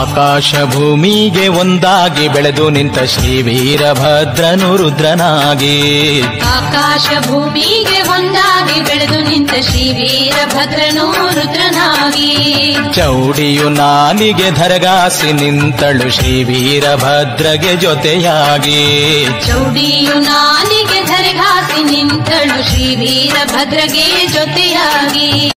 ಆಕಾಶ ಭೂಮಿಗೆ ಒಂದಾಗಿ ಬೆಳೆದು ನಿಂತ ಶ್ರೀ ವೀರಭದ್ರನು ರುದ್ರನಾಗಿ. ಆಕಾಶ ಭೂಮಿಗೆ ಒಂದಾಗಿ ಬೆಳೆದು ನಿಂತ ಶ್ರೀ ವೀರಭದ್ರನು ರುದ್ರನಾಗಿ. ಚೌಡಿಯು ನಾಲಿಗೆ ಧರಗಾಸಿ ನಿಂತಳು ಶ್ರೀ ವೀರಭದ್ರಗೆ ಜೊತೆಯಾಗಿ. ಚೌಡಿಯು ನಾಲಿಗೆ ಧರಗಾಸಿ ನಿಂತಳು ಶ್ರೀ ವೀರಭದ್ರಗೆ ಜೊತೆಯಾಗಿ.